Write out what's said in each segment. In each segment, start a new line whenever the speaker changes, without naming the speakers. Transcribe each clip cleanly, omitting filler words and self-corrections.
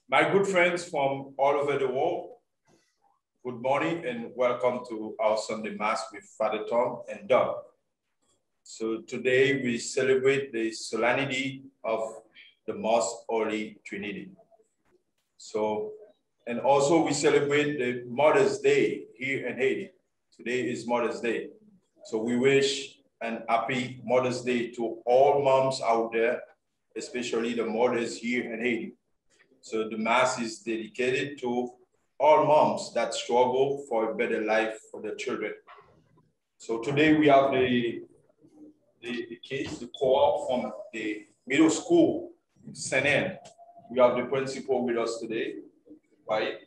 My good friends from all over the world, good morning and welcome to our Sunday Mass with Father Tom and Doug. So today we celebrate the solemnity of the Most Holy Trinity. So, and also we celebrate the Mother's Day here in Haiti. Today is Mother's Day. So we wish an happy Mother's Day to all moms out there, especially the mothers here in Haiti. So the Mass is dedicated to all moms that struggle for a better life for their children. So today we have the kids, the co-op from the middle school, St. Anne. We have the principal with us today, right?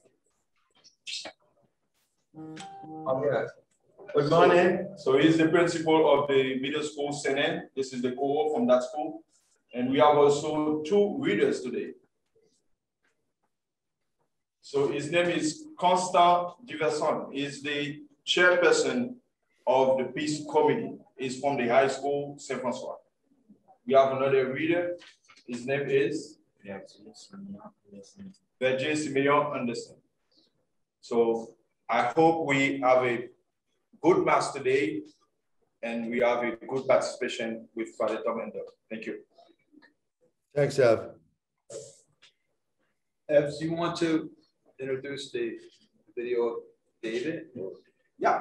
Okay. Good morning. So he's the principal of the middle school, St. Anne. This is the co-op from that school. And we have also two readers today. So his name is Constant Diverson. He's the chairperson of the Peace Committee. He's from the high school, Saint Francois. We have another reader. His name is Berger Simeon Anderson. So I hope we have a good Mass today and we have a good participation with Father Tom and Doug. Thank you.
Thanks, Ev.
Ev, do you want to introduce the video of David?
Yeah.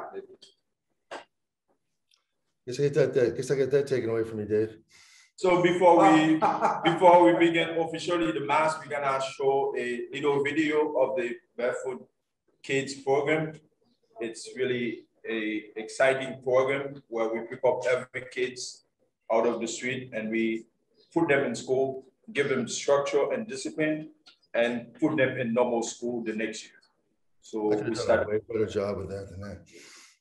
Guess I get that taken away from you, Dave.
So before we begin officially the Mass, we're gonna show a little video of the Barefoot Kids program. It's really a exciting program where we pick up every kids out of the street and we put them in school, give them structure and discipline, and put them in normal school the next year. So we start
a way better job with that than that.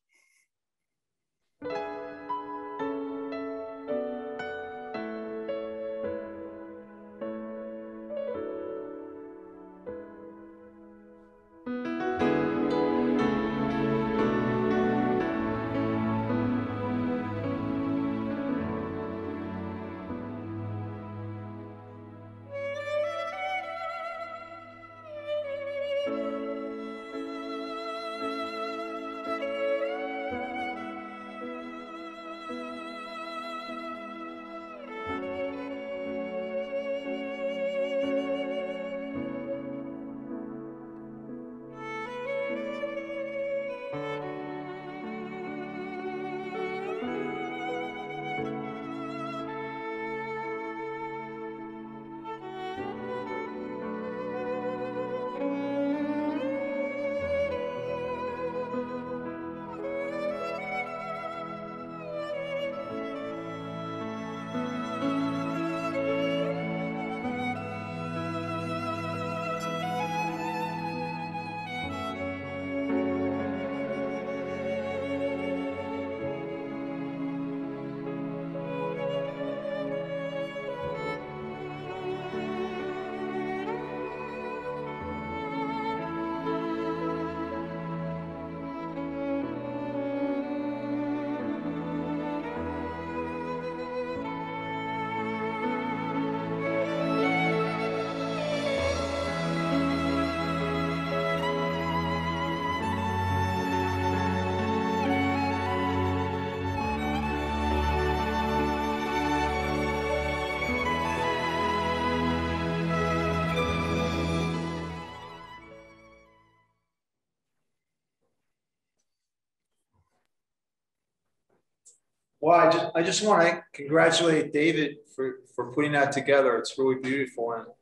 Well, I just want to congratulate David for putting that together. It's really beautiful, and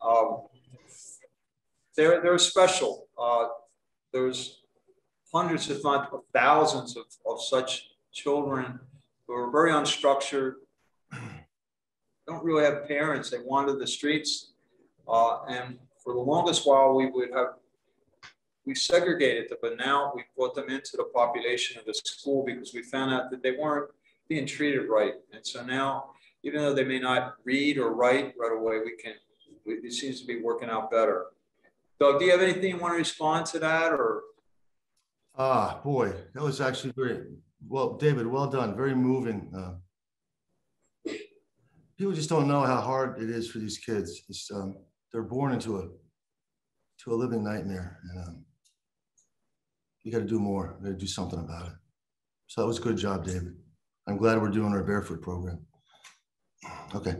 they're special. There's hundreds, if not thousands, of such children who are very unstructured, don't really have parents. They wander the streets, and for the longest while we segregated them, but now we brought them into the population of the school because we found out that they weren't being treated right. And so now, even though they may not read or write right away, it seems to be working out better. Doug, do you have anything you want to respond to that, or?
Boy, that was actually great. Well, David, well done. Very moving. People just don't know how hard it is for these kids. They're born into to a living nightmare. And you got to do more. You got to do something about it. So that was a good job, David. I'm glad we're doing our barefoot program. Okay.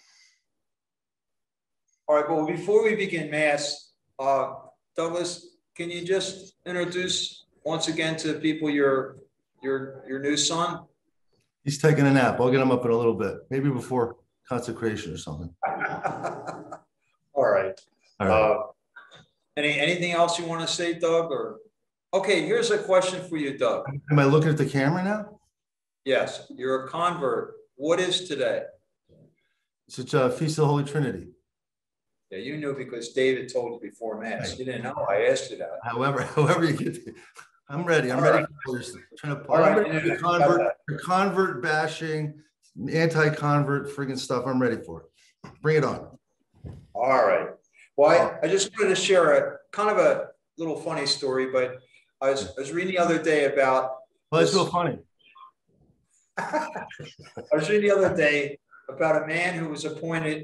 All right, well, before we begin Mass, Douglas, can you just introduce once again to people your new son?
He's taking a nap. I'll get him up in a little bit, maybe before consecration or something.
All right.
All right.
Anything else you want to say, Doug? Or okay, here's a question for you, Doug.
Am I looking at the camera now?
Yes, you're a convert. What is today?
It's a Feast of the Holy Trinity.
Yeah, you knew because David told you before Mass. You didn't know. I asked you that.
However you get to, I'm ready. I'm ready for this. Convert bashing, anti-convert friggin' stuff. I'm ready for it. Bring it on.
All right. Well, I just wanted to share a kind of a little funny story, but I was reading the other day about.
Well, it's so funny.
I was reading the other day about a man who was appointed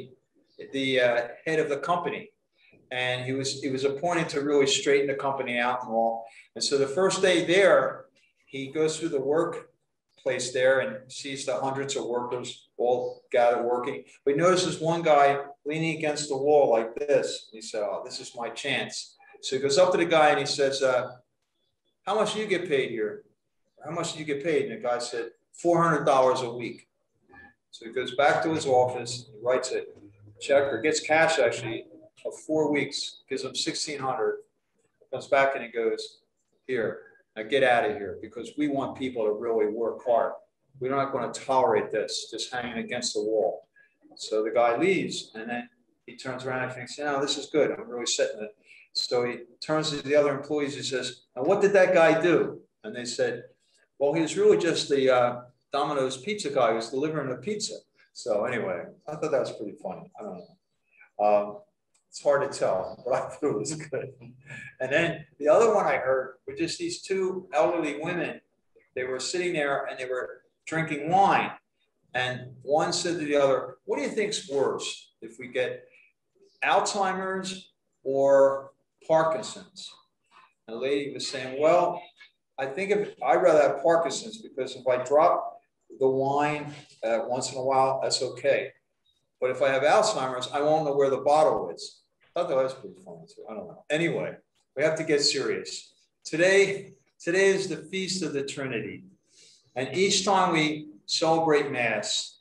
the head of the company, and he was appointed to really straighten the company out and all. And so the first day there, he goes through the workplace there and sees the hundreds of workers all gathered working. But he notices one guy leaning against the wall like this. He said, "Oh, this is my chance." So he goes up to the guy and he says, "How much do you get paid here? How much do you get paid?" And the guy said, $400 a week. So he goes back to his office, he writes a check, or gets cash actually, of 4 weeks, gives him $1,600, comes back and he goes, "Here, now get out of here, because we want people to really work hard. We're not going to tolerate this, just hanging against the wall." So the guy leaves, and then he turns around and thinks, "No, this is good. I'm really setting it." So he turns to the other employees. He says, "Now, what did that guy do?" And they said, "Well, he was really just the Domino's pizza guy who was delivering the pizza." So anyway, I thought that was pretty funny. I don't know. It's hard to tell, but I thought it was good. And then the other one I heard were just these two elderly women. They were sitting there and they were drinking wine. And one said to the other, "What do you think's worse, if we get Alzheimer's or Parkinson's?" And the lady was saying, "Well, I think I'd rather have Parkinson's, because if I drop the wine once in a while, that's okay. But if I have Alzheimer's, I won't know where the bottle is." I thought that was pretty funny too. I don't know. Anyway, we have to get serious. Today is the Feast of the Trinity. And each time we celebrate Mass,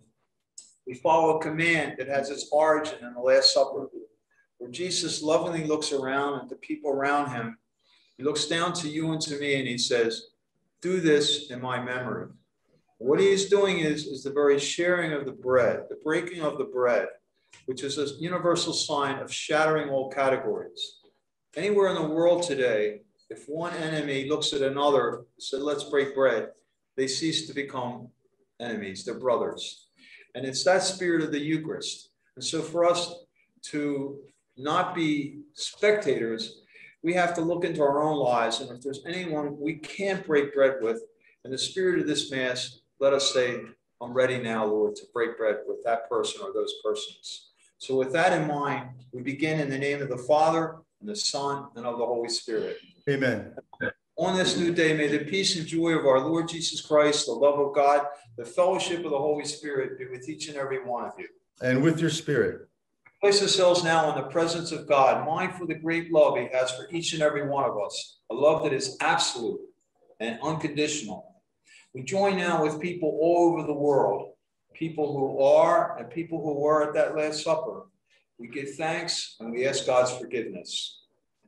we follow a command that has its origin in the Last Supper, where Jesus lovingly looks around at the people around him. He looks down to you and to me and he says, "Do this in my memory." What he is doing is the very sharing of the bread, the breaking of the bread, which is a universal sign of shattering all categories. Anywhere in the world today, if one enemy looks at another and said, "Let's break bread," they cease to become enemies, they're brothers. And it's that spirit of the Eucharist. And so for us to not be spectators, we have to look into our own lives. And if there's anyone we can't break bread with, in the spirit of this Mass, let us say, "I'm ready now, Lord, to break bread with that person or those persons." So with that in mind, we begin in the name of the Father, and the Son, and of the Holy Spirit.
Amen.
On this new day, may the peace and joy of our Lord Jesus Christ, the love of God, the fellowship of the Holy Spirit be with each and every one of you.
And with your spirit.
Place ourselves now in the presence of God, mindful of the great love he has for each and every one of us, a love that is absolute and unconditional. We join now with people all over the world, people who are and people who were at that Last Supper. We give thanks and we ask God's forgiveness.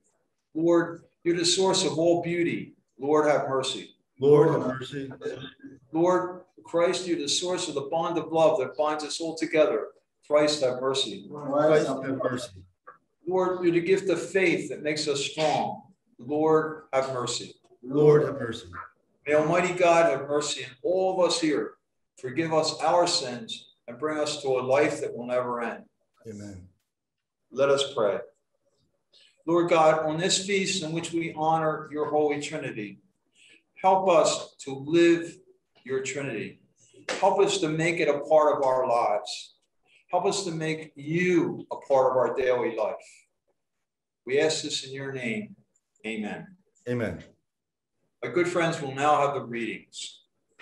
Lord, you're the source of all beauty. Lord, have mercy.
Lord, have mercy.
Lord Christ, you're the source of the bond of love that binds us all together. Christ, have mercy.
Christ, have mercy.
Lord, you're the gift of faith that makes us strong. Lord, have mercy.
Lord, have mercy.
May Almighty God have mercy on all of us here, forgive us our sins, and bring us to a life that will never end.
Amen.
Let us pray. Lord God, on this feast in which we honor your Holy Trinity, help us to live your Trinity. Help us to make it a part of our lives. Help us to make you a part of our daily life. We ask this in your name. Amen.
Amen.
My good friends will now have the readings.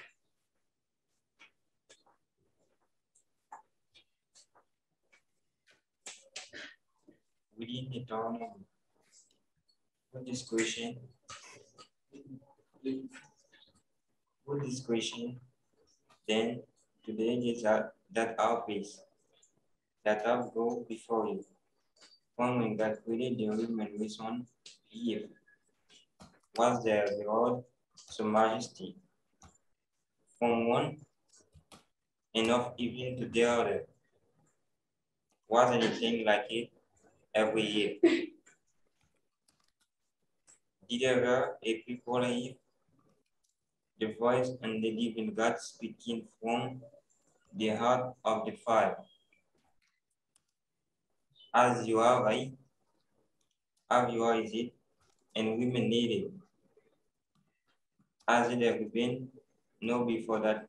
Reading the dawn with discretion. With discretion, then today is that our peace, that our go before you, following that really the women with one Eve, was there the Lord so majesty, from one and of evening to the other, was anything like it every year. Did ever a people hear the voice and the living God speaking from the heart of the fire? As you are right, as you are is it, and women need it. As it ever been, no before that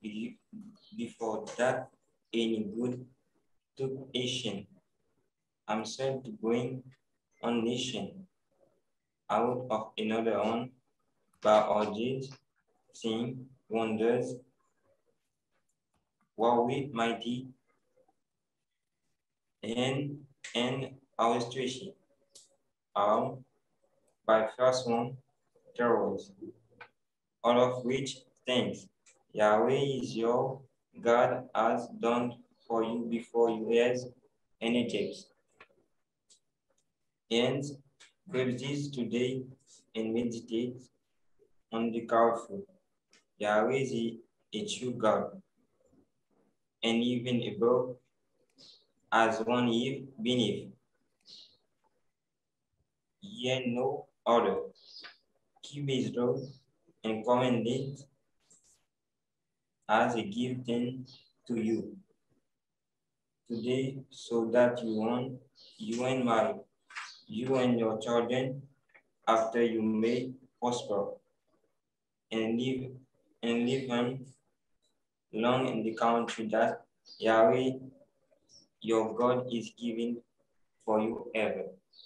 any good took Asian. I'm sent to bring on nation out of another one by our deeds, seeing wonders, what we mighty and our situation by first one terrors, all of which things Yahweh is your God has done for you before you years in Egypt. And grab this today and meditate on the powerful Yahweh is a true God, and even above as one Eve beneath. Yet no other. Keep his law and commend it as a gift to you today, so that you and your children after you may prosper and live on long in the country that Yahweh your God is giving for you ever.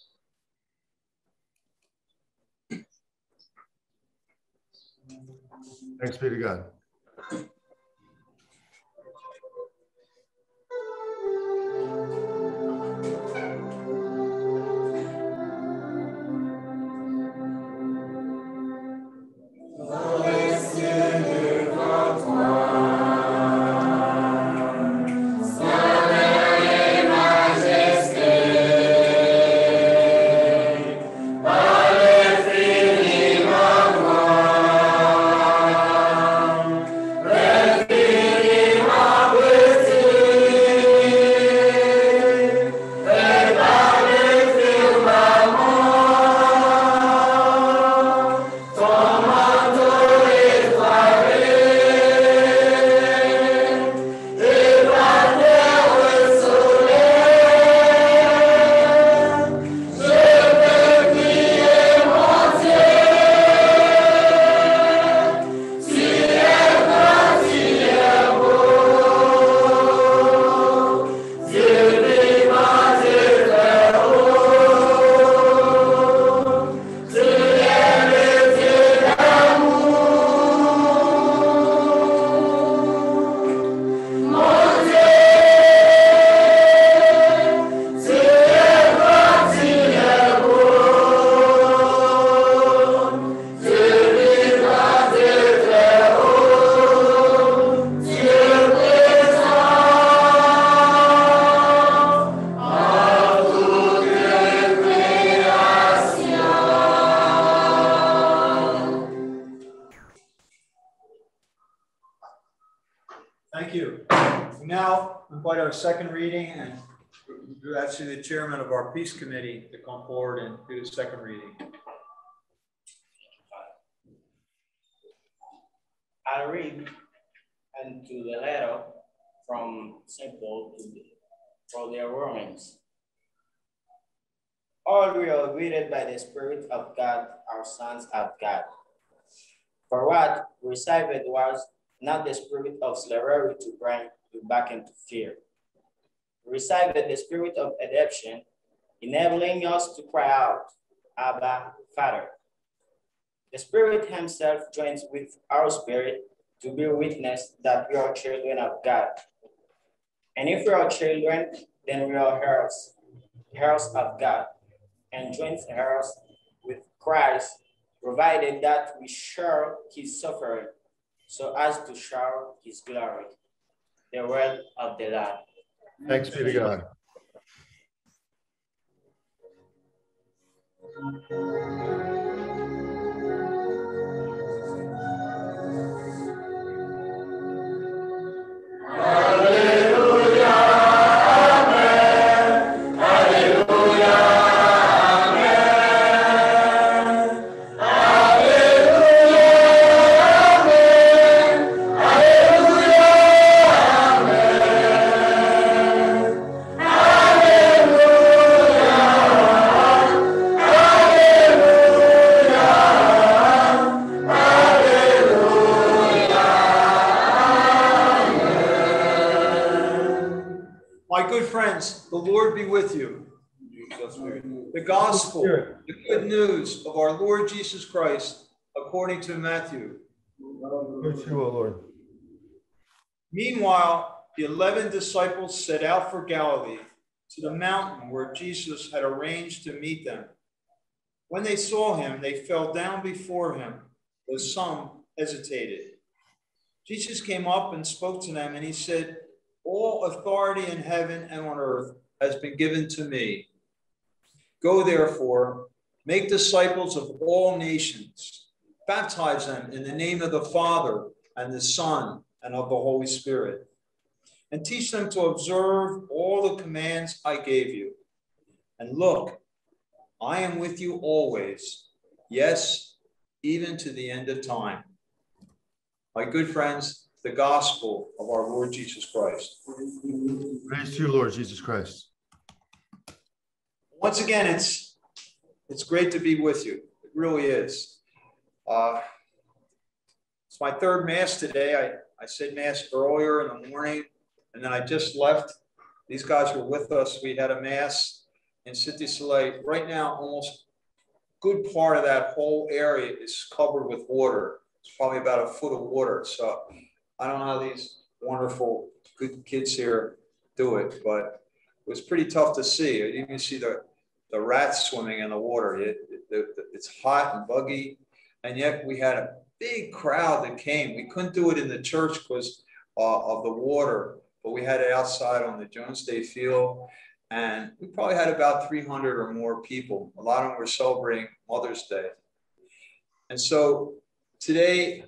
Thanks be to God.
Thank you. We now invite our second reading, and that's the chairman of our peace committee to come forward and do the second reading.
I'll read and to the letter from St. Paul for the Romans. All we are guided by the Spirit of God, our sons of God. For what we received was not the spirit of slavery to bring you back into fear. We received the spirit of adoption, enabling us to cry out, Abba, Father. The Spirit himself joins with our spirit to bear witness that we are children of God. And if we are children, then we are heirs, heirs of God, and joint heirs with Christ, provided that we share his suffering, so as to share his glory. The word of the Lord.
Thanks be to God.
My good friends, the Lord be with you. The gospel, the good news of our Lord Jesus Christ, according to Matthew.
Praise you, O Lord.
Meanwhile, the 11 disciples set out for Galilee, to the mountain where Jesus had arranged to meet them. When they saw him, they fell down before him, though some hesitated. Jesus came up and spoke to them, and he said, "All authority in heaven and on earth has been given to me. Go therefore, make disciples of all nations, baptize them in the name of the Father and the Son and of the Holy Spirit, and teach them to observe all the commands I gave you. And look, I am with you always, yes, even to the end of time." My good friends, the gospel of our Lord Jesus Christ.
Praise to you, Lord Jesus Christ.
Once again, it's great to be with you. It really is. It's my third Mass today. I said Mass earlier in the morning, and then I just left. These guys were with us. We had a Mass in Cité Soleil. Right now, almost a good part of that whole area is covered with water. It's probably about a foot of water. So I don't know how these wonderful, good kids here do it, but it was pretty tough to see. You even see the rats swimming in the water. It's hot and buggy, and yet we had a big crowd that came. We couldn't do it in the church because of the water, but we had it outside on the Jones Day field, and we probably had about 300 or more people. A lot of them were celebrating Mother's Day. And so today,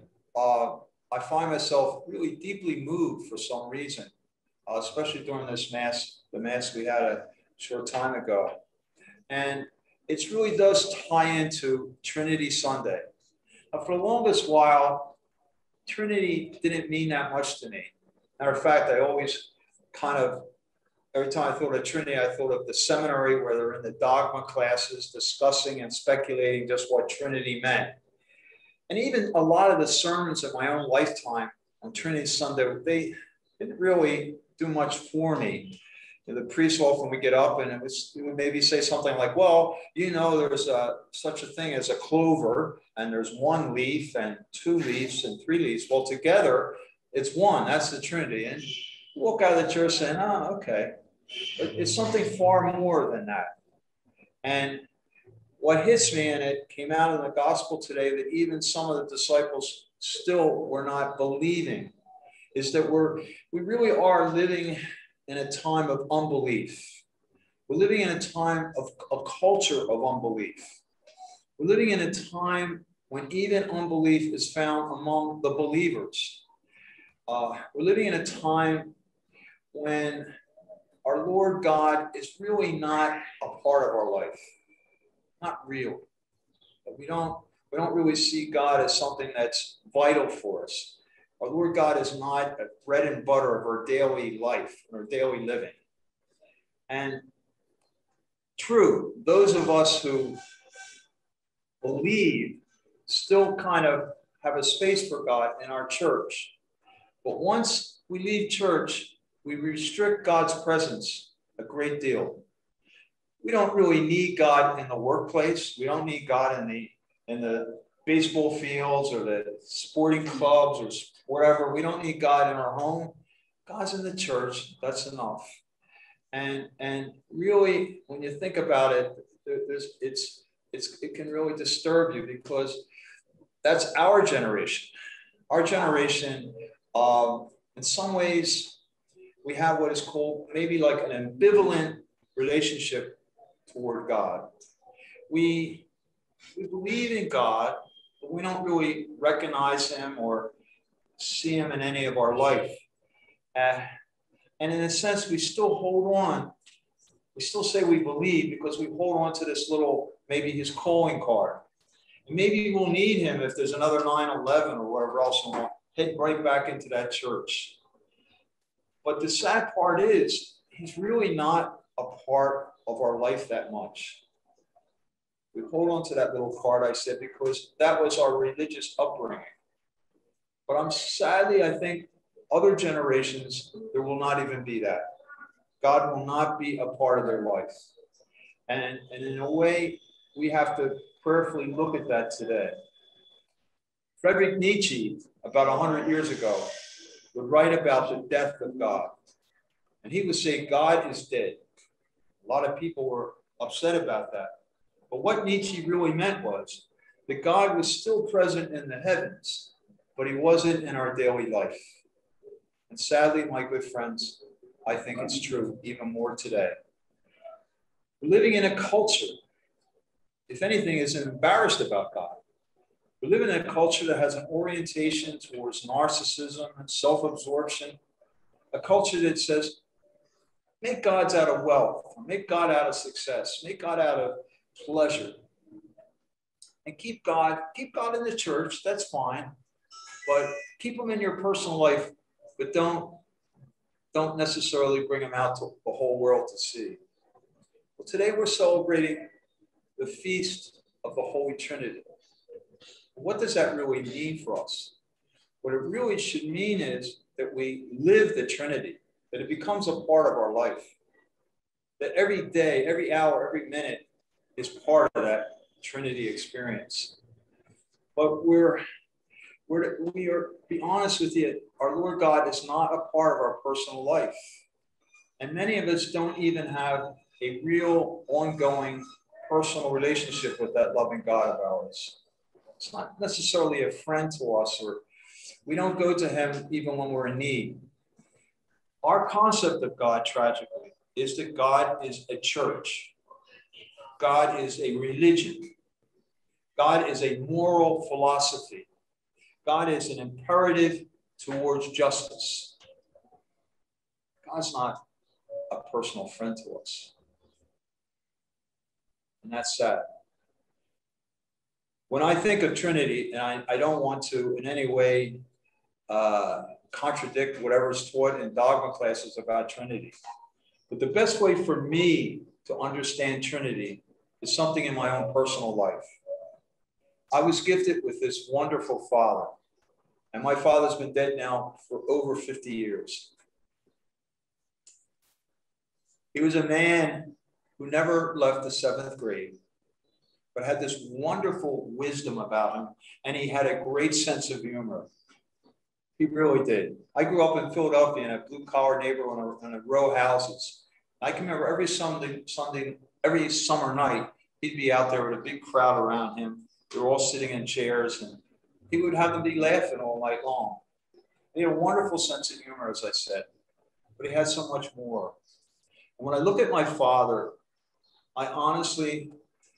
I find myself really deeply moved for some reason, especially during this Mass, the Mass we had a short time ago. And it really does tie into Trinity Sunday. Now, for the longest while, Trinity didn't mean that much to me. Matter of fact, I always kind of, every time I thought of Trinity, I thought of the seminary where they're in the dogma classes discussing and speculating just what Trinity meant. And even a lot of the sermons in my own lifetime on Trinity Sunday, they didn't really do much for me. The priest often would get up and it would maybe say something like, well, you know, there's such a thing as a clover, and there's one leaf and two leaves and three leaves. Well, together, it's one. That's the Trinity. And you walk out of the church saying, oh, okay. It's something far more than that. And what hits me, and it came out in the gospel today, that even some of the disciples still were not believing, is that we really are living in a time of unbelief. We're living in a time of a culture of unbelief. We're living in a time when even unbelief is found among the believers. We're living in a time when our Lord God is really not a part of our life. Not real. We don't really see God as something that's vital for us. Our Lord God is not a bread and butter of our daily life, our daily living. And true, those of us who believe still kind of have a space for God in our church. But once we leave church, we restrict God's presence a great deal. we don't really need God in the workplace. We don't need God in the baseball fields or the sporting clubs or wherever. We don't need God in our home. God's in the church. That's enough. And really, when you think about it, it can really disturb you, because that's our generation. Our generation, in some ways, we have what is called maybe like an ambivalent relationship toward God. We believe in God, but we don't really recognize him or see him in any of our life. And in a sense, we still hold on. We still say we believe because we hold on to this little, maybe his calling card. And maybe we'll need him if there's another 9/11 or whatever else, and we'll hit right back into that church. But the sad part is, he's really not a part of our life that much. We hold on to that little card, I said, because that was our religious upbringing. But sadly, I think other generations, there will not even be that. God will not be a part of their life. And in a way, we have to prayerfully look at that today. Friedrich Nietzsche, about 100 years ago, would write about the death of God. And he would say, God is dead. A lot of people were upset about that. But what Nietzsche really meant was that God was still present in the heavens, but he wasn't in our daily life. And sadly, my good friends, I think it's true even more today. We're living in a culture, if anything, is embarrassed about God. We live in a culture that has an orientation towards narcissism and self-absorption, a culture that says, make gods out of wealth, make God out of success, make God out of pleasure. And keep God in the church, that's fine, but keep him in your personal life, but don't necessarily bring him out to the whole world to see. Well, today we're celebrating the feast of the Holy Trinity. What does that really mean for us? What it really should mean is that we live the Trinity, that it becomes a part of our life, that every day, every hour, every minute is part of that Trinity experience. But be honest with you, our Lord God is not a part of our personal life. And many of us don't even have a real ongoing personal relationship with that loving God of ours. It's not necessarily a friend to us, or we don't go to him even when we're in need. Our concept of God, tragically, is that God is a church. God is a religion. God is a moral philosophy. God is an imperative towards justice. God's not a personal friend to us. And that's sad. When I think of Trinity, and I don't want to in any way contradict whatever is taught in dogma classes about Trinity, but the best way for me to understand Trinity is something in my own personal life. I was gifted with this wonderful father, and my father's been dead now for over 50 years. He was a man who never left the 7th grade, but had this wonderful wisdom about him, and he had a great sense of humor. He really did. I grew up in Philadelphia in a blue-collar neighborhood in a row of houses. I can remember every summer night, he'd be out there with a big crowd around him. They were all sitting in chairs, and he would have them be laughing all night long. He had a wonderful sense of humor, as I said, but he had so much more. And when I look at my father, I honestly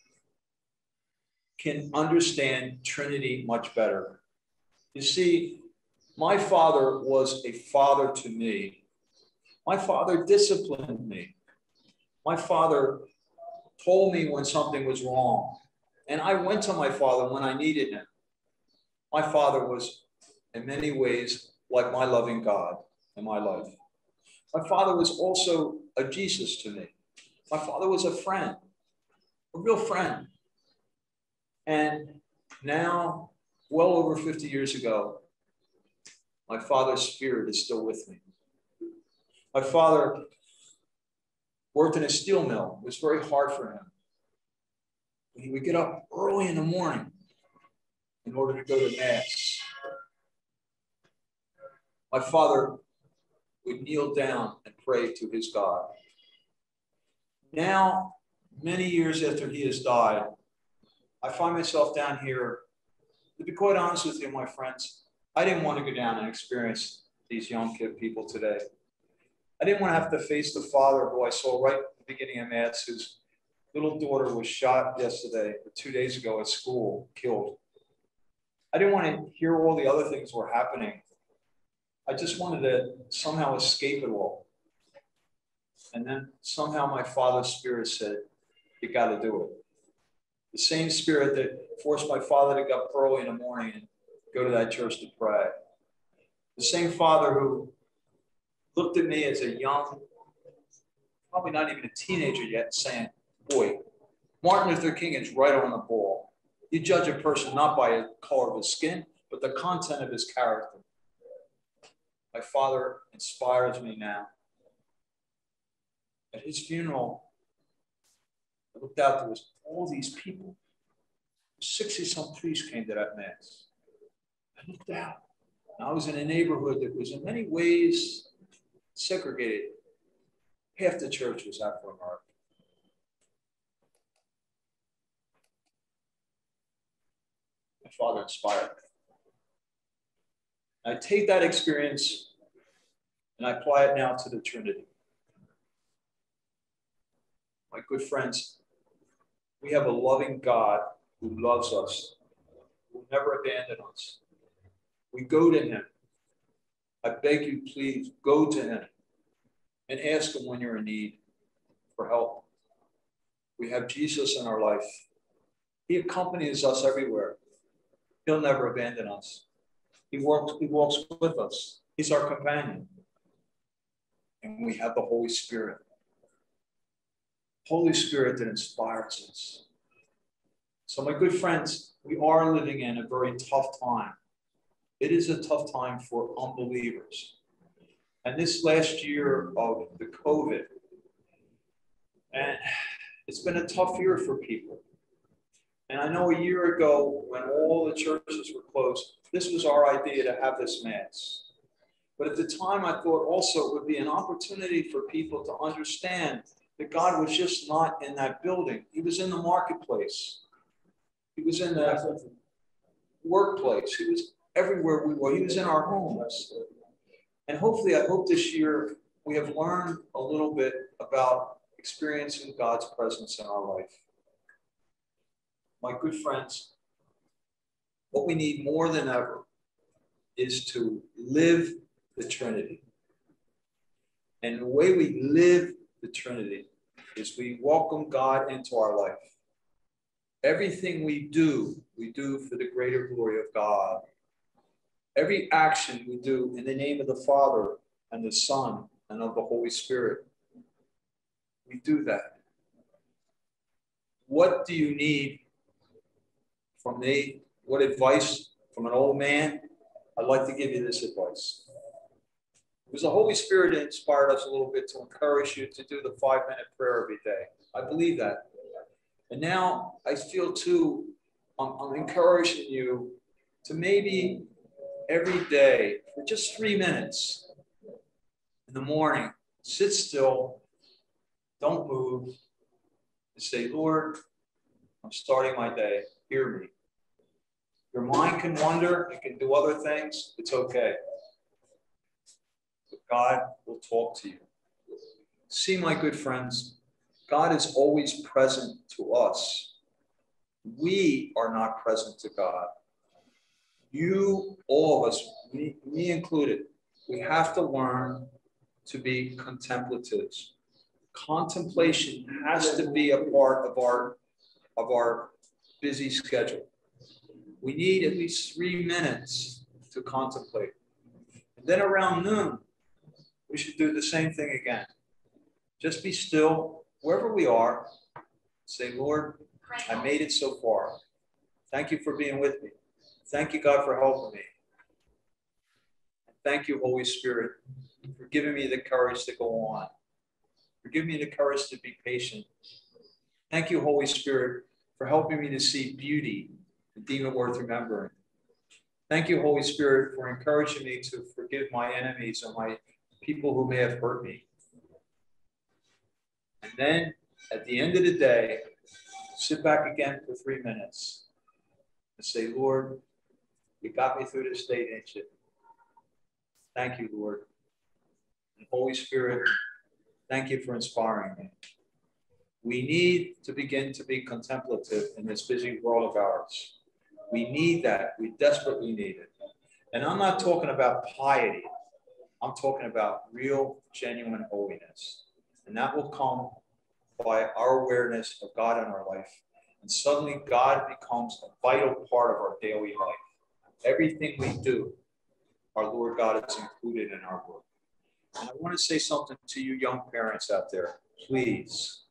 can understand Trinity much better. You see, my father was a father to me. My father disciplined me. My father told me when something was wrong. And I went to my father when I needed him. My father was, in many ways, like my loving God in my life. My father was also a Jesus to me. My father was a friend, a real friend. And now, well over 50 years ago, my father's spirit is still with me. My father worked in a steel mill. It was very hard for him. He would get up early in the morning in order to go to Mass. My father would kneel down and pray to his God. Now, many years after he has died, I find myself down here. To be quite honest with you, my friends, I didn't want to go down and experience these young people today. I didn't want to have to face the father who I saw right at the beginning of Mass, whose little daughter was shot yesterday, or 2 days ago at school, killed. I didn't want to hear all the other things were happening. I just wanted to somehow escape it all. And then somehow my father's spirit said, you got to do it. The same spirit that forced my father to get up early in the morning and go to that church to pray. The same father who looked at me as a young, probably not even a teenager yet, saying, boy, Martin Luther King is right on the ball. You judge a person not by the color of his skin, but the content of his character. My father inspires me now. At his funeral, I looked out, there was all these people. 60-some priests came to that Mass. I looked out, and I was in a neighborhood that was in many ways segregated. Half the church was Afro-American. My father inspired me. I take that experience and I apply it now to the Trinity. My good friends, we have a loving God who loves us, who will never abandon us. We go to him. I beg you, please, go to him and ask him when you're in need for help. We have Jesus in our life. He accompanies us everywhere. He'll never abandon us. He walks with us. He's our companion. And we have the Holy Spirit. Holy Spirit that inspires us. So my good friends, we are living in a very tough time. It is a tough time for unbelievers. And this last year of the COVID, and it's been a tough year for people. And I know a year ago when all the churches were closed, this was our idea to have this Mass. But at the time, I thought also it would be an opportunity for people to understand that God was just not in that building. He was in the marketplace. He was in the workplace. He was everywhere we were. He was in our homes. And hopefully, I hope this year we have learned a little bit about experiencing God's presence in our life. My good friends, what we need more than ever is to live the Trinity. And the way we live the Trinity is we welcome God into our life. Everything we do for the greater glory of God. Every action we do in the name of the Father and the Son and of the Holy Spirit. We do that. What do you need from me? What advice from an old man? I'd like to give you this advice. Because the Holy Spirit inspired us a little bit to encourage you to do the 5-minute prayer every day. I believe that. And now I feel too, I'm encouraging you to maybe every day for just 3 minutes in the morning, sit still, don't move, and say, Lord, I'm starting my day. Hear me. Your mind can wander, it can do other things. It's okay. But God will talk to you. See, my good friends, God is always present to us. We are not present to God. You, all of us, me included, we have to learn to be contemplatives. Contemplation has to be a part of our busy schedule. We need at least 3 minutes to contemplate. And then around noon, we should do the same thing again. Just be still, wherever we are. Say, Lord, I made it so far. Thank you for being with me. Thank you, God, for helping me. Thank you, Holy Spirit, for giving me the courage to go on. for giving me the courage to be patient. Thank you, Holy Spirit, for helping me to see beauty and deem it worth remembering. Thank you, Holy Spirit, for encouraging me to forgive my enemies and my people who may have hurt me. And then at the end of the day, sit back again for 3 minutes and say, Lord, you got me through this day, didn't you? Thank you, Lord. And Holy Spirit, thank you for inspiring me. We need to begin to be contemplative in this busy world of ours. We need that. We desperately need it. And I'm not talking about piety. I'm talking about real, genuine holiness. And that will come by our awareness of God in our life. And suddenly God becomes a vital part of our daily life. Everything we do, our Lord God is included in our work. And I want to say something to you young parents out there. Please,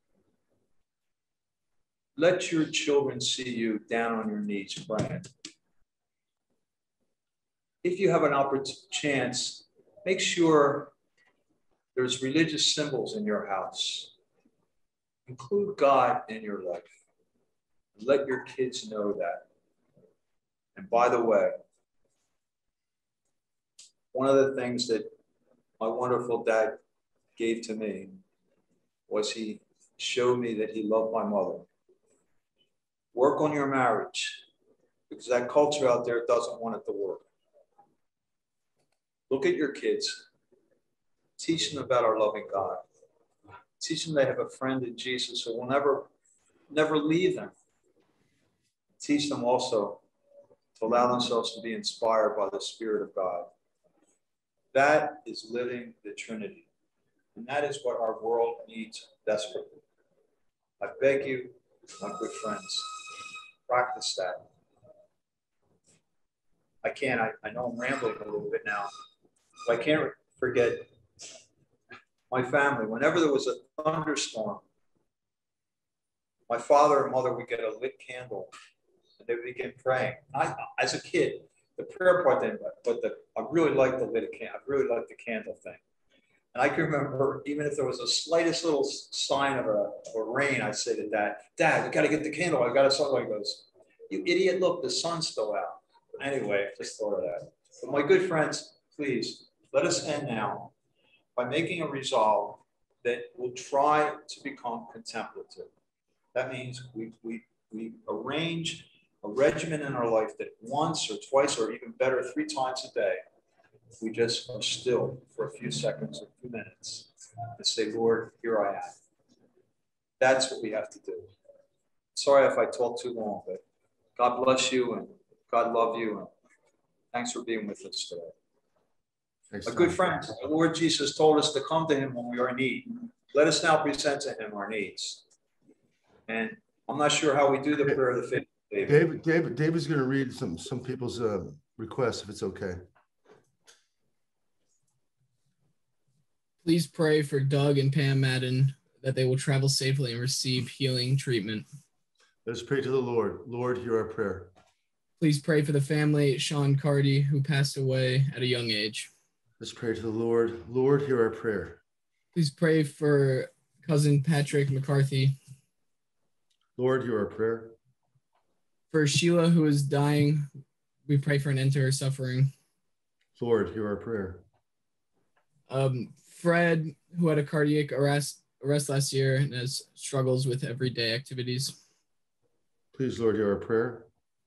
let your children see you down on your knees praying. If you have an chance, make sure there's religious symbols in your house. Include God in your life. Let your kids know that. And by the way, one of the things that my wonderful dad gave to me was he showed me that he loved my mother. Work on your marriage, because that culture out there doesn't want it to work. Look at your kids. Teach them about our loving God. Teach them they have a friend in Jesus who will never leave them. Teach them also to allow themselves to be inspired by the Spirit of God. That is living the Trinity. And that is what our world needs desperately. I beg you, my good friends, practice that. I know I'm rambling a little bit now, but I can't forget my family. Whenever there was a thunderstorm, my father and mother would get a lit candle and they would begin praying. As a kid, the prayer part didn't, but I really liked the lit candle. I really liked the candle thing. And I can remember, even if there was the slightest little sign of a rain, I'd say to Dad, we got to get the candle. I got to start. He goes, you idiot, look, the sun's still out. Anyway, just thought of that. But my good friends, please, let us end now by making a resolve that we'll try to become contemplative. That means we arrange a regimen in our life that once or twice or even better 3 times a day, we just are still for a few seconds or a few minutes and say, Lord, here I am. That's what we have to do. Sorry if I talk too long, but God bless you and God love you. And thanks for being with us today.
Thanks,
My good friends, the Lord Jesus told us to come to him when we are in need. Let us now present to him our needs. And I'm not sure how we do the prayer of the faith.
David's going to read some people's requests, if it's okay.
Please pray for Doug and Pam Madden that they will travel safely and receive healing treatment.
Let us pray to the Lord. Lord, hear our prayer.
Please pray for the family, Sean Cardy, who passed away at a young age.
Let's pray to the Lord. Lord, hear our prayer.
Please pray for cousin Patrick McCarthy.
Lord, hear our prayer.
For Sheila, who is dying, we pray for an end to her suffering.
Lord, hear our prayer.
Fred, who had a cardiac arrest last year and has struggles with everyday activities.
Please, Lord, hear our prayer.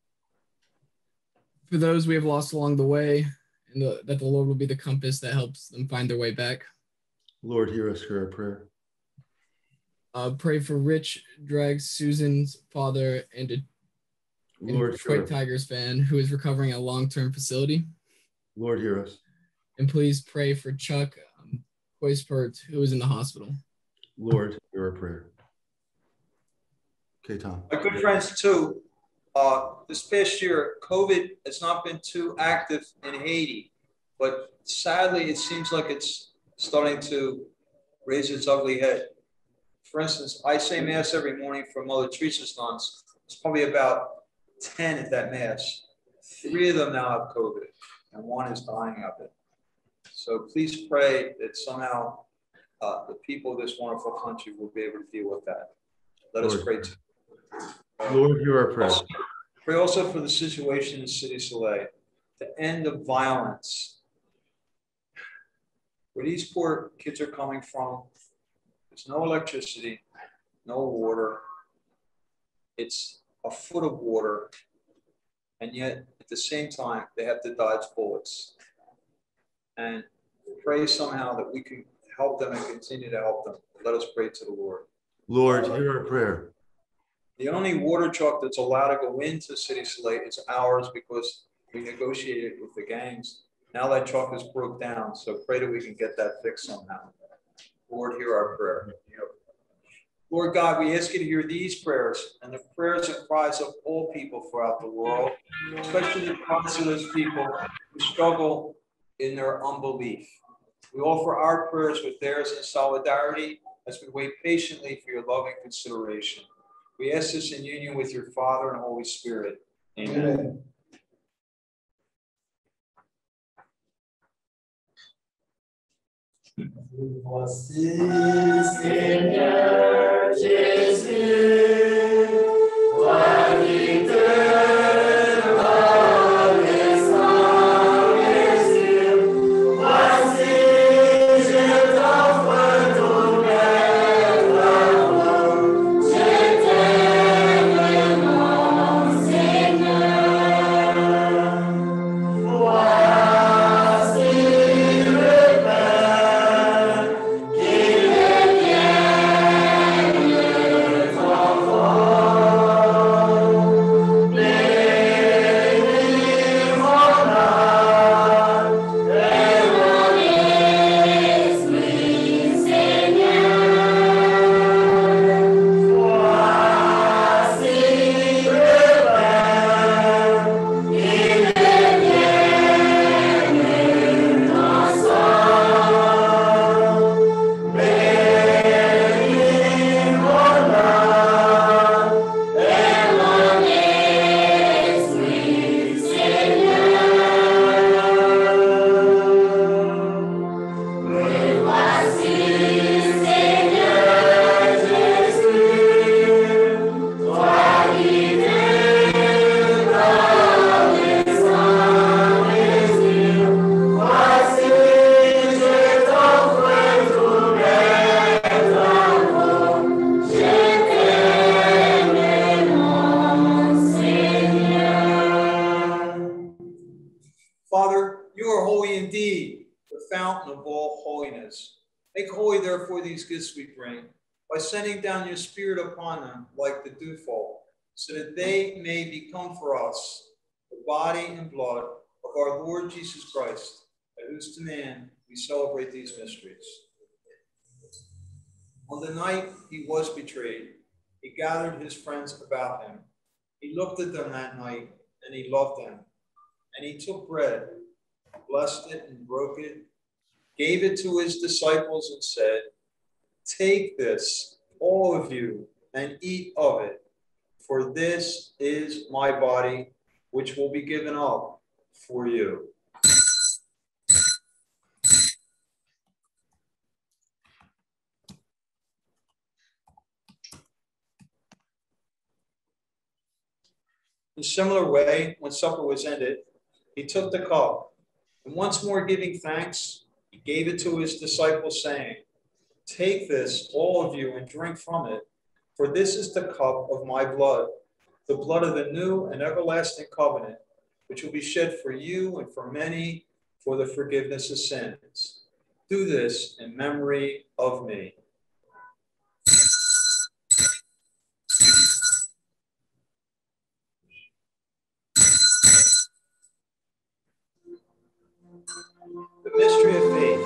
For those we have lost along the way, and that the Lord will be the compass that helps them find their way back.
Lord, hear us, hear our prayer.
Pray for Rich Draggs, Susan's father, and a Detroit Tigers fan who is recovering at a long-term facility.
Lord, hear us.
And please pray for Chuck Hoyspert, who is in the hospital.
Lord, hear our prayer. Okay, Tom.
My good friends, too, this past year, COVID has not been too active in Haiti, but sadly, it seems like it's starting to raise its ugly head. For instance, I say Mass every morning for Mother Teresa's nuns. It's probably about 10 at that Mass. 3 of them now have COVID, and 1 is dying of it. So please pray that somehow the people of this wonderful country will be able to deal with that. Let us pray.
Lord, hear our prayer.
Pray also for the situation in City Soleil, the end of violence. Where these poor kids are coming from, there's no electricity, no water. It's a foot of water, and yet at the same time, they have to dodge bullets. And pray somehow that we can help them and continue to help them. Let us pray to the Lord.
Lord, hear our prayer.
The only water truck that's allowed to go into City Soleil is ours because we negotiated with the gangs. Now that truck is broke down, so pray that we can get that fixed somehow. Lord, hear our prayer. Lord God, we ask you to hear these prayers and the prayers and cries of all people throughout the world, especially the cries of those people who struggle in their unbelief. We offer our prayers with theirs in solidarity as we wait patiently for your loving consideration. We ask this in union with your Father and Holy Spirit. Amen.
Voici, Seigneur Jésus, toi qui te rends sans mesure. Voici, je t'offre tout mes travaux. Je t'aime, mon Seigneur. Voici le Père qui
by sending down your Spirit upon them like the dewfall, so that they may become for us the body and blood of our Lord Jesus Christ, at whose command we celebrate these mysteries. On the night he was betrayed, he gathered his friends about him. He looked at them that night, and he loved them. And he took bread, blessed it and broke it, gave it to his disciples and said, "Take this, all of you, and eat of it, for this is my body, which will be given up for you." In a similar way, when supper was ended, he took the cup, and once more giving thanks, he gave it to his disciples, saying, "Take this, all of you, and drink from it, for this is the cup of my blood, the blood of the new and everlasting covenant, which will be shed for you and for many for the forgiveness of sins. Do this in memory of me." The mystery of faith.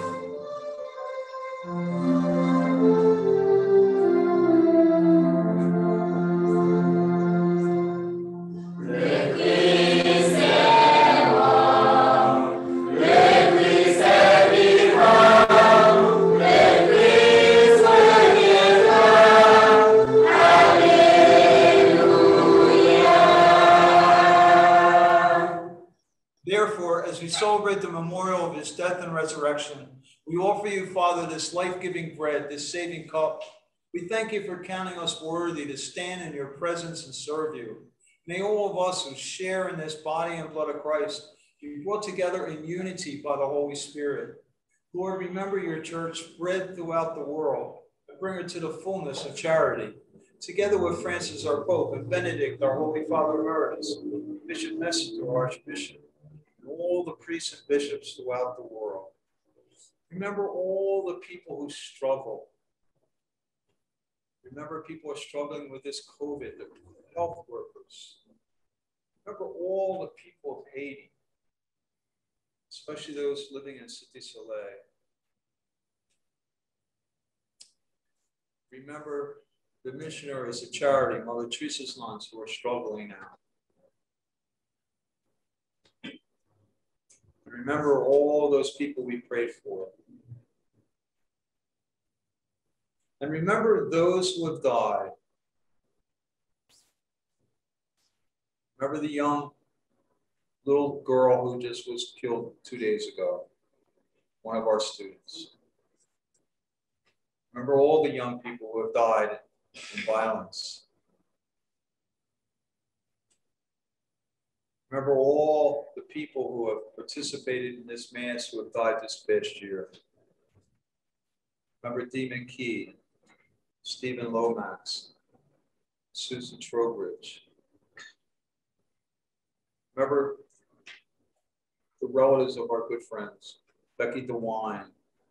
Therefore, as we celebrate the memorial of his death and resurrection, We offer you, Father, this life-giving bread, this saving cup. We thank you for counting us worthy to stand in your presence and serve you. May all of us who share in this body and blood of Christ be brought together in unity by the Holy Spirit. Lord, remember your church spread throughout the world and bring her to the fullness of charity. Together with Francis, our Pope, and Benedict, our Holy Father Emeritus, Bishop Messenger, Archbishop, and all the priests and bishops throughout the world. Remember all the people who struggle. Remember people are struggling with this COVID, the health workers. Remember all the people of Haiti, especially those living in Cité Soleil. Remember the missionaries of charity, Mother Teresa's nuns, who are struggling now. Remember all those people we prayed for. And remember those who have died. Remember the young little girl who just was killed 2 days ago, one of our students. Remember all the young people who have died in violence. Remember all the people who have participated in this Mass who have died this past year. Remember Dee McKee, Stephen Lomax, Susan Trowbridge. Remember the relatives of our good friends, Becky DeWine.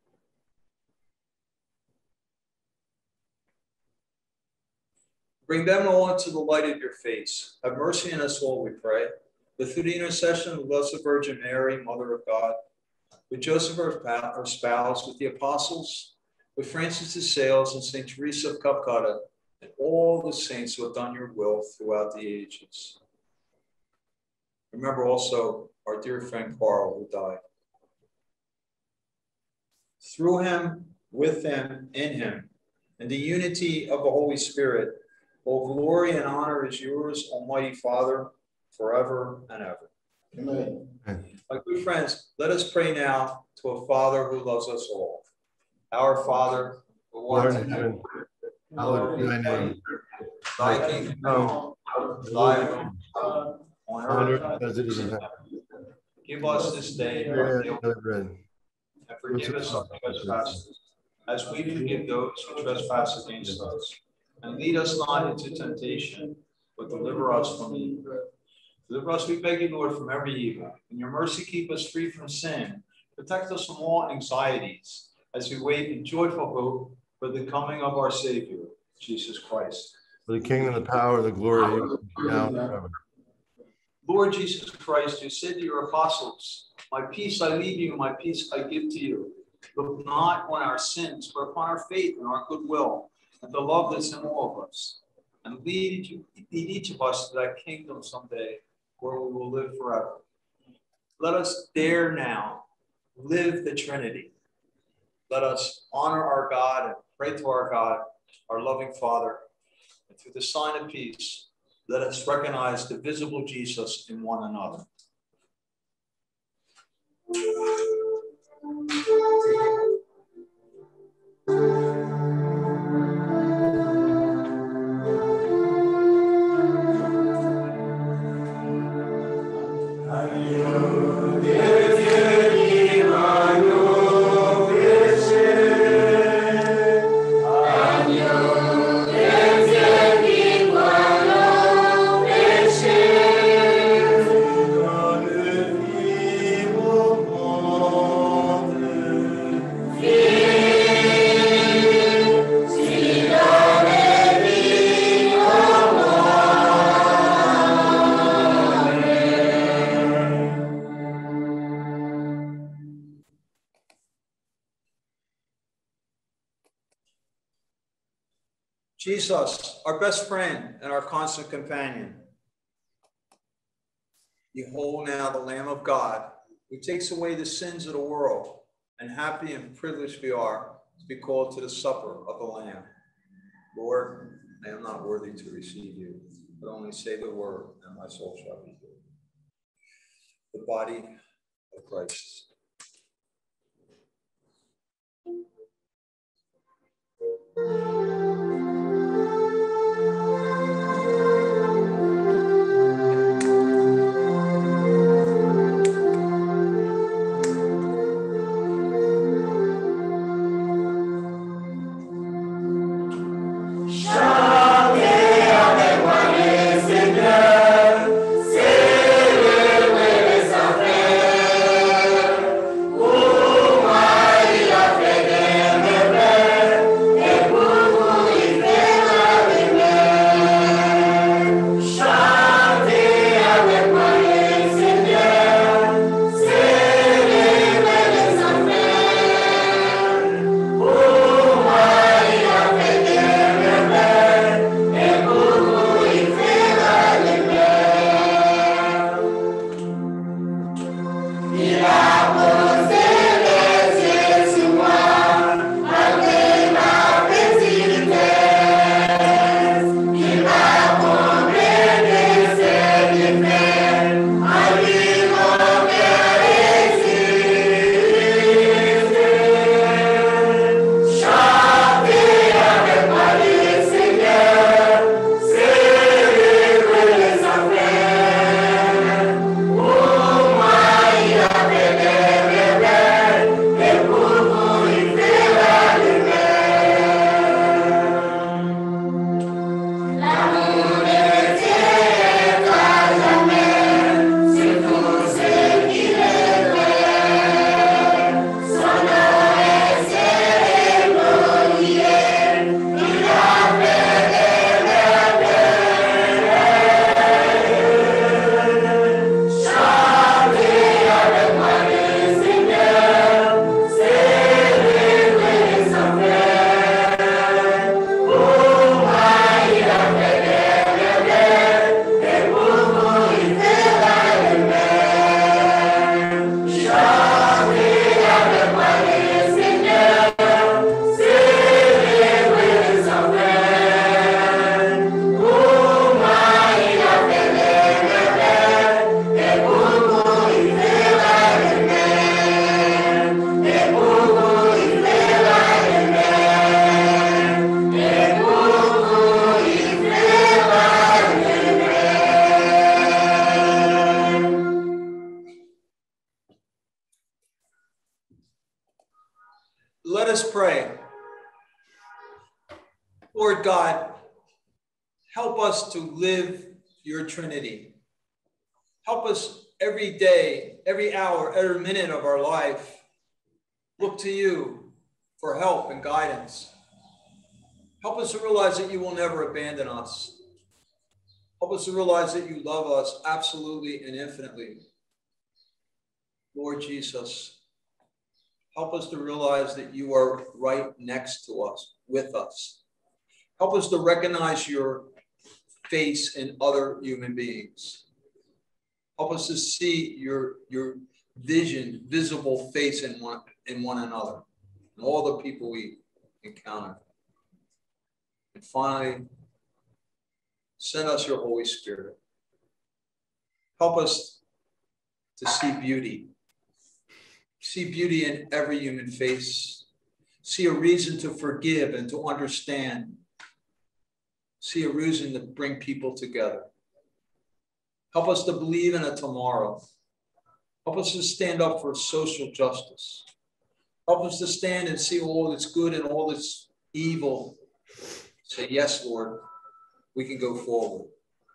Bring them all into the light of your face. Have mercy on us all, we pray. That through the intercession of the Blessed Virgin Mary, Mother of God, with Joseph, her spouse, with the apostles, with Francis de Sales and St. Teresa of Calcutta, and all the saints who have done your will throughout the ages. Remember also our dear friend Carl, who died. Through him, with him, in him, and the unity of the Holy Spirit, all glory and honor is yours, Almighty Father, forever and ever.
Amen.
My good friends, let us pray now to a Father who loves us all. Our Father, who art in heaven, hallowed be thy name. Thy kingdom come, thy will be done on earth
as it is in heaven.
Give us this day our daily
bread.
and forgive us our trespasses, as we forgive those who trespass against us. And lead us not into temptation, but deliver us from evil. Deliver us, we beg you, Lord, from every evil. In your mercy, keep us free from sin. Protect us from all anxieties, as we wait in joyful hope for the coming of our Savior, Jesus Christ.
For the kingdom, the power, the glory, now and forever.
Lord Jesus Christ, you said to your apostles, my peace I leave you, my peace I give to you. Look not on our sins, but upon our faith and our goodwill, and the love that's in all of us. And lead each of us to that kingdom someday where we will live forever. Let us dare now live the Trinity. Let us honor our God and pray to our God, our loving Father. And through the sign of peace, let us recognize the visible Jesus in one another. Jesus, our best friend and our constant companion. Behold now the Lamb of God, who takes away the sins of the world, and happy and privileged we are to be called to the supper of the Lamb. Lord, I am not worthy to receive you, but only say the word, and my soul shall be healed. The body of Christ. Let us pray. Lord God, help us to live your Trinity. Help us every day, every hour, every minute of our life, look to you for help and guidance. Help us to realize that you will never abandon us. Help us to realize that you love us absolutely and infinitely. Lord Jesus, help us to realize that you are right next to us, with us. Help us to recognize your face in other human beings. Help us to see your visible face in one another, and all the people we encounter. And finally, send us your Holy Spirit. Help us to see beauty. See beauty in every human face. See a reason to forgive and to understand. See a reason to bring people together. Help us to believe in a tomorrow. Help us to stand up for social justice. Help us to stand and see all that's good and all that's evil. Say, yes, Lord, we can go forward.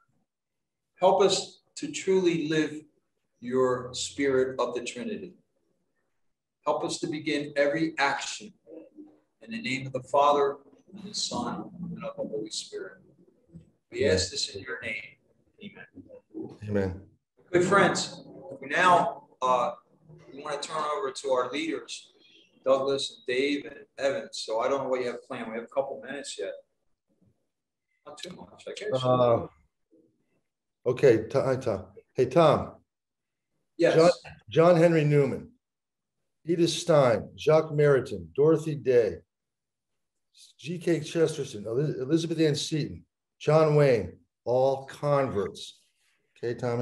Help us to truly live your spirit of the Trinity. Help us to begin every action in the name of the Father, and the Son, and of the Holy Spirit. We ask this in your name. Amen.
Amen.
Good friends, now we want to turn over to our leaders, Douglas and Dave and Evan. So I don't know what you have planned. We have a couple minutes yet. Not too much, I guess.
Okay, hi, Tom. Hey, Tom.
Yes.
John Henry Newman, Edith Stein, Jacques Maritain, Dorothy Day, G.K. Chesterton, Elizabeth Ann Seton, John Wayne, all converts. Okay, Tommy?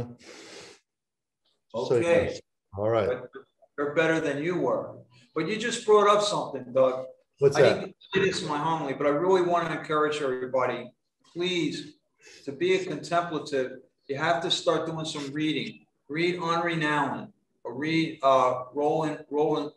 Okay.
So, all right.
But they're better than you were. But you just brought up something, Doug.
What's
I
that?
didn't say this in my homily, but I really want to encourage everybody, please, to be a contemplative, you have to start doing some reading. Read Henri Nouwen, or read Rollhauser.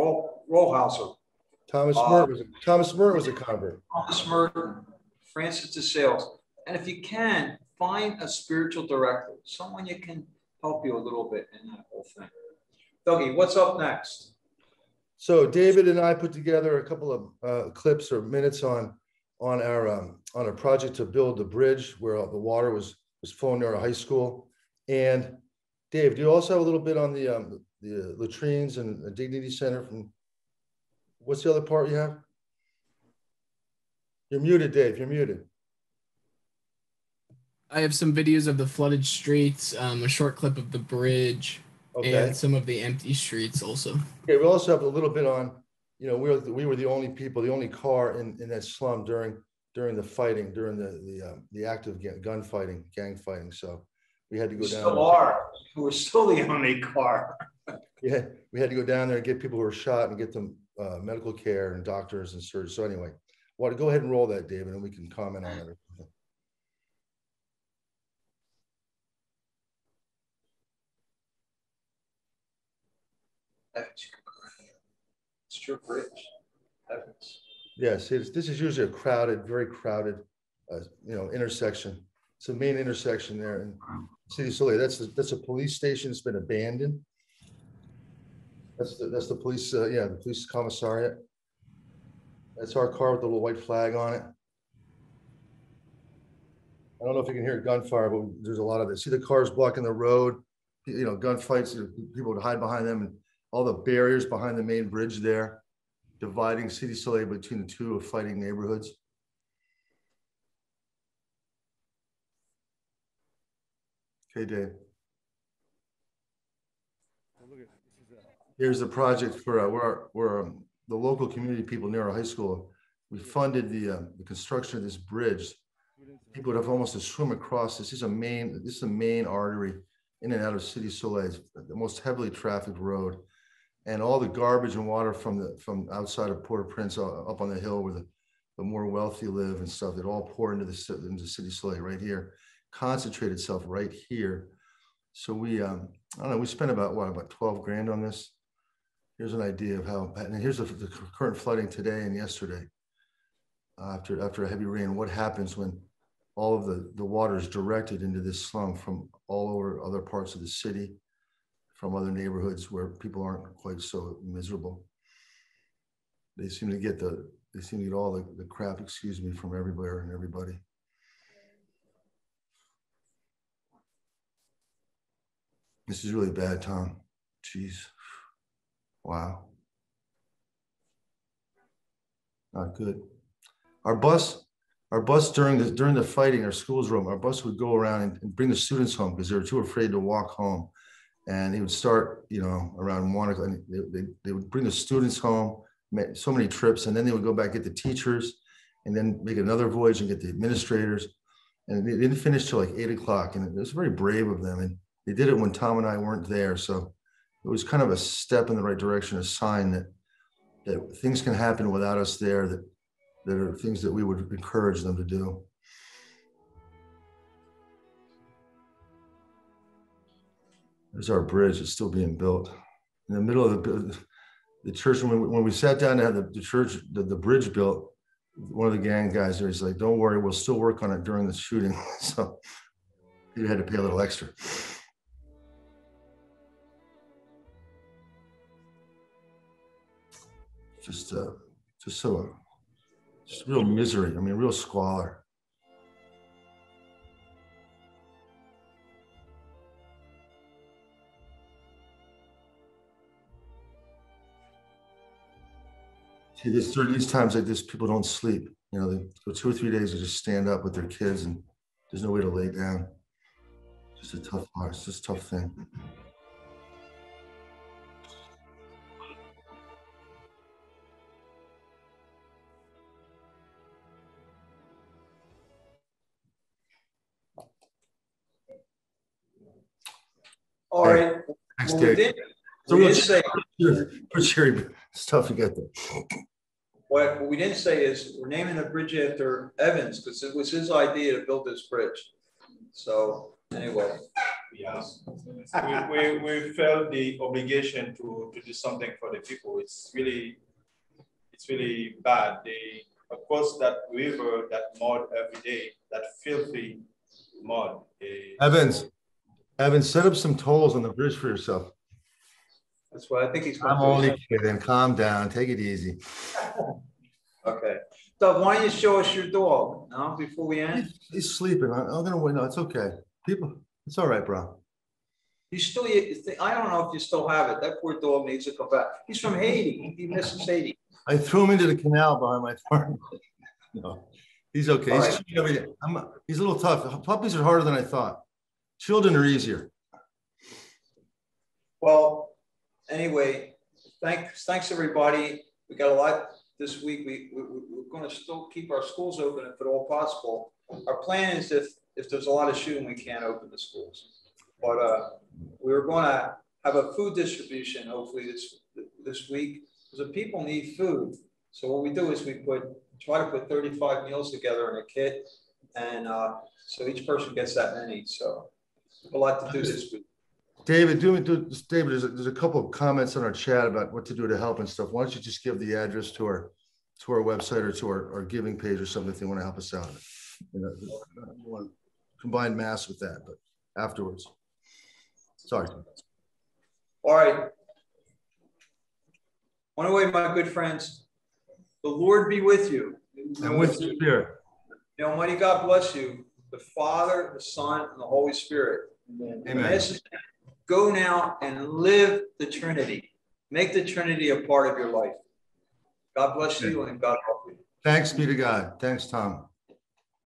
Thomas Mert was a convert.
Thomas Merton, Francis de Sales. And if you can, find a spiritual director, someone you can help you a little bit in that whole thing. Dougie, what's up next?
So David and I put together a couple of clips or minutes on a project to build the bridge where the water was flowing near our high school. And Dave, do you also have a little bit on the latrines and the Dignity Center from, what's the other part you have? You're muted, Dave, you're muted.
I have some videos of the flooded streets, a short clip of the bridge,
Okay.
and some of the empty streets also.
Okay, we also have a little bit on, you know, we were the only people, the only car in that slum during the fighting, during the active gunfighting, gang fighting. So we had to go
We
down.
still are. We're still the only car.
Yeah, we had to go down there and get people who were shot and get them medical care and doctors and surgeons. So anyway, want to go ahead and roll that, David, and we can comment on it.
It's true bridge. Evans.
Yes, this is usually a crowded, very crowded, intersection. It's the main intersection there in City Soleil. That's a police station that's been abandoned. That's the police, the police commissariat. That's our car with the little white flag on it. I don't know if you can hear gunfire, but there's a lot of it. See the cars blocking the road, gunfights, people would hide behind them, and all the barriers behind the main bridge there, dividing City Soleil between the two fighting neighborhoods. Okay, Dave. Here's the project for where the local community people near our high school. We funded the construction of this bridge. People would have almost to swim across. This is a main artery in and out of City Soleil. It's the most heavily trafficked road, and all the garbage and water from outside of Port-au-Prince up on the hill where the more wealthy live and stuff, it all pour into City Soleil right here, concentrate itself right here. So we, I don't know, we spent about 12 grand on this. Here's an idea of how, and here's the current flooding today and yesterday. After a heavy rain, what happens when all of the water is directed into this slum from all over other parts of the city, from other neighborhoods where people aren't quite so miserable. They seem to get all the crap, excuse me, from everywhere and everybody. This is really bad, Tom. Jeez. Wow. Not good. Our bus during the fighting, our school's room, our bus would go around and bring the students home because they were too afraid to walk home. And he would start, around 1 o'clock. They would bring the students home, so many trips, and then they would go back, get the teachers, and then make another voyage and get the administrators. And they didn't finish till like 8 o'clock. And it was very brave of them. And they did it when Tom and I weren't there. So it was kind of a step in the right direction, a sign that things can happen without us there, that are things that we would encourage them to do. There's our bridge. It's still being built. In the middle of the church, when we sat down to have the church, the bridge built, one of the gang guys there, he's like, don't worry, we'll still work on it during the shooting. So you had to pay a little extra. Just real misery. I mean, real squalor. See, during these times like this, people don't sleep. They go 2 or 3 days to just stand up with their kids, and there's no way to lay down. Just a tough part. It's just a tough thing.
All right.
Thanks,
Well,
Dave.
we did say
For cheery stuff you got there.
What we didn't say is we're naming the bridge after Evans because it was his idea to build this bridge. So anyway.
Yeah. We felt the obligation to do something for the people. It's really bad. Of course, that river, that mud every day, that filthy mud.
Evans, set up some tolls on the bridge for yourself.
That's what I think he's
I'm only kidding. Calm down. Take it easy.
Okay. Doug, why don't you show us your dog now before we end?
He's sleeping. I'm gonna wait. No, it's okay. People, it's all right, bro.
You still, I don't know if you still have it. That poor dog needs to come back. He's from Haiti. He misses Haiti.
I threw him into the canal behind my farm. No, he's okay. He's a little tough. Puppies are harder than I thought. Children are easier.
Well, anyway, thanks everybody. We got a lot this week. We're going to still keep our schools open if at all possible. Our plan is if there's a lot of shooting, we can't open the schools. But we're going to have a food distribution hopefully this week because the people need food. So what we do is we try to put 35 meals together in a kit, and so each person gets that many. So a lot to do this week.
David, there's a couple of comments on our chat about what to do to help and stuff. Why don't you just give the address to our website or to our giving page or something if they want to help us out? You know, I don't want to combine mass with that, but afterwards. Sorry.
All right. One away, my good friends. The Lord be with you.
And with your spirit.
The Almighty God bless you, the Father, the Son, and the Holy Spirit.
Amen.
Go now and live the Trinity. Make the Trinity a part of your life. God bless you and God help you.
Thanks be to God. Thanks, Tom.